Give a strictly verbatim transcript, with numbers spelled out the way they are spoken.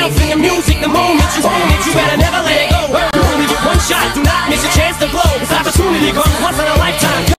yourself in the music the moment you own it. You better never let it go. You only get one shot, do not miss a chance to blow. This opportunity comes once in a